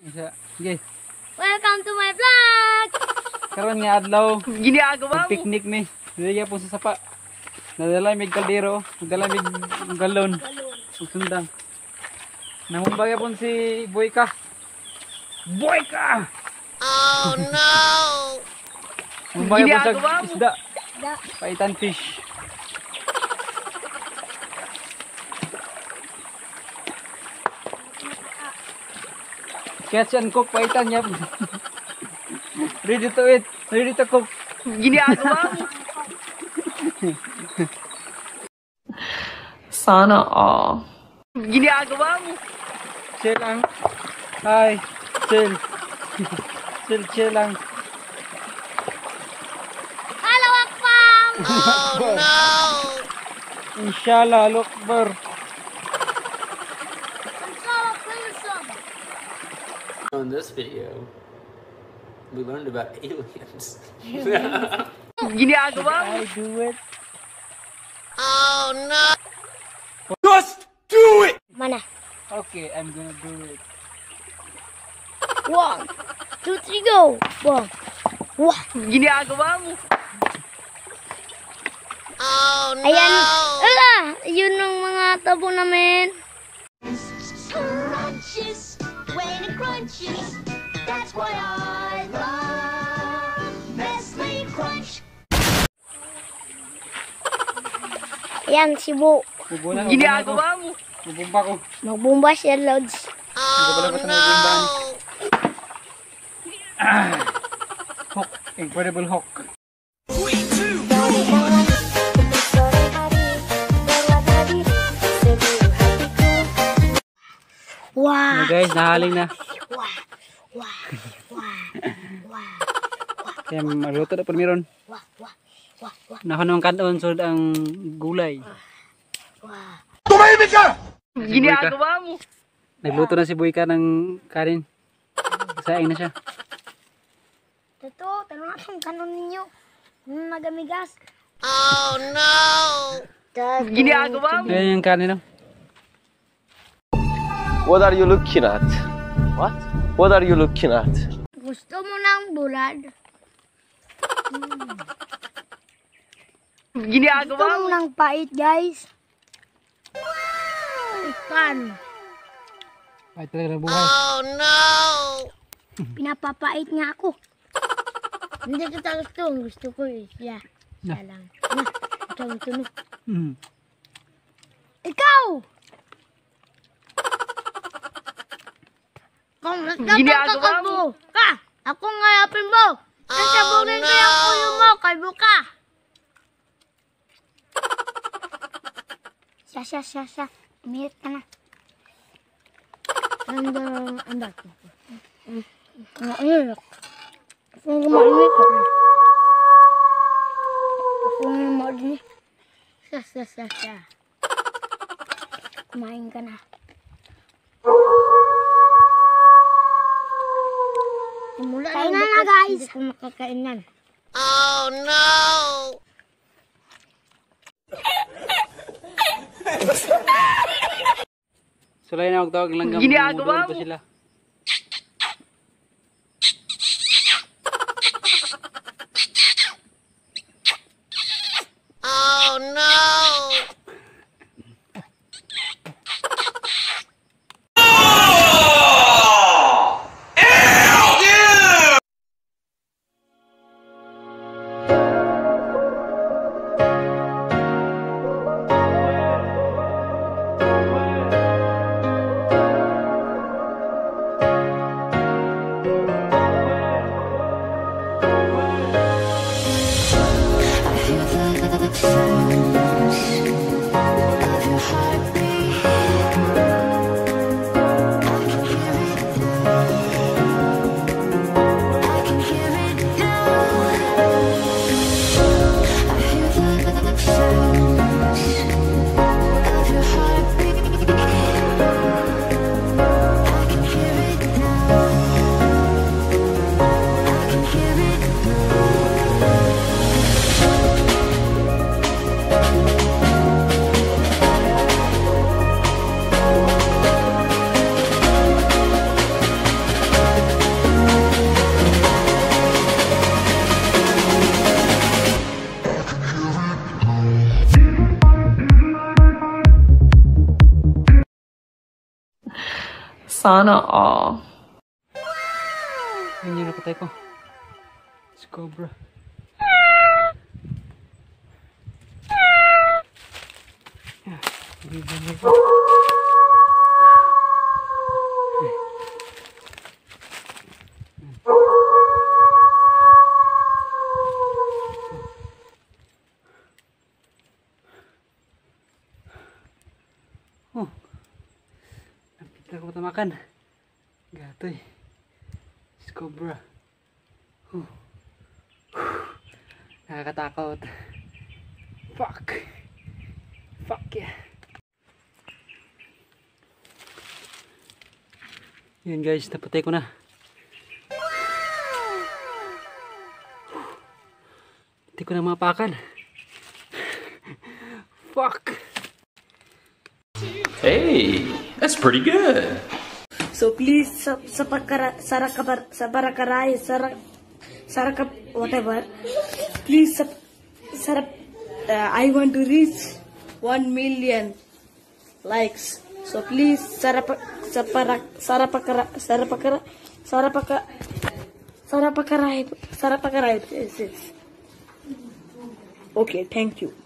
Sige. Welcome to my vlog! Karon nga adlaw. Ginagawa mo? Picnic mi. Dili po sa sapa. Nadala mig kaldero, nadala mig galon. Sundang. Namumbay pon si Boyka. Boyka! Oh no! Mumbay pon sa isda. Paitan fish. Catch and cook paitan niya. Ready to eat, ready to cook. Ginagawa mo? Sana all. Ginagawa mo? Chill lang. Hi, chill. chill lang. Hello, Akpam! Oh no! Inshallah, Akbar. In this video, we learned about aliens. Ginagawa mo? I do it. Oh no! Just do it! Mana? Okay, I'm gonna do it. 1, 2, 3, go! Wow! Wow! Ginagawa mo? Oh no! Ayan! Ala! Yun ang mga tabo namin. Crunches, when it crunches, that's why I love Nestle Crunch. Ayan, sibo. Ginagawa mo. Bubumba ko. Magbumba siya, Lods. Oh no! Hook. Incredible hook. Wow! Guys, nahaling na. Wow! Wow! Wow! Wow! Kaya maluto na po meron. Wow! Wow! Wow! Wow! Nakanong kanon so ang gulay. Wow! Tumahimik ka! Ginagawa mo? Nagluto na si Boyka ng kanin. Saing na siya. Totoo, tanong akong kanon ninyo. Nagamigas. Oh no! Ginagawa mo? Yan yung kanin no? What are you looking at? What? What are you looking at? Gusto mo ng bulad? Ginagawa Gusto mo? mo ng pait, guys? Ikan. Ay talaga ng buhay. Oh no! Pinapapait nga ako. Hindi kita gusto. Gusto ko eh. Siya. Na. Siya lang. Na. Ikaw ang tunog. Mm. Ikaw! Kung Ginagawa nagkakakag mo ka, akong ngayapin mo. Sasabunin ko yung ulo mo kay buka. Siya. Umirit ka na. Ang dati. Umirit. Akong gumalimit ko. Akong gumalimit. Siya. Kumain ka na. Kain na guys. Hindi ko makakain yan. Oh no! Sulay na magtawag lang Ginagawa mo? sila. Oh no! Sana all. Yun yung napatay ko. Si Cobra. Oh, napit na ako matamakan. Gatoy. Si Cobra. Nakakatakot. Fuck. Fuck yeah. Yan guys, napatay ko na. Hindi ko na mapakan. Fuck. Hey, that's pretty good. So please, whatever. Please, I want to reach 1 million likes. So please, Okay, thank you.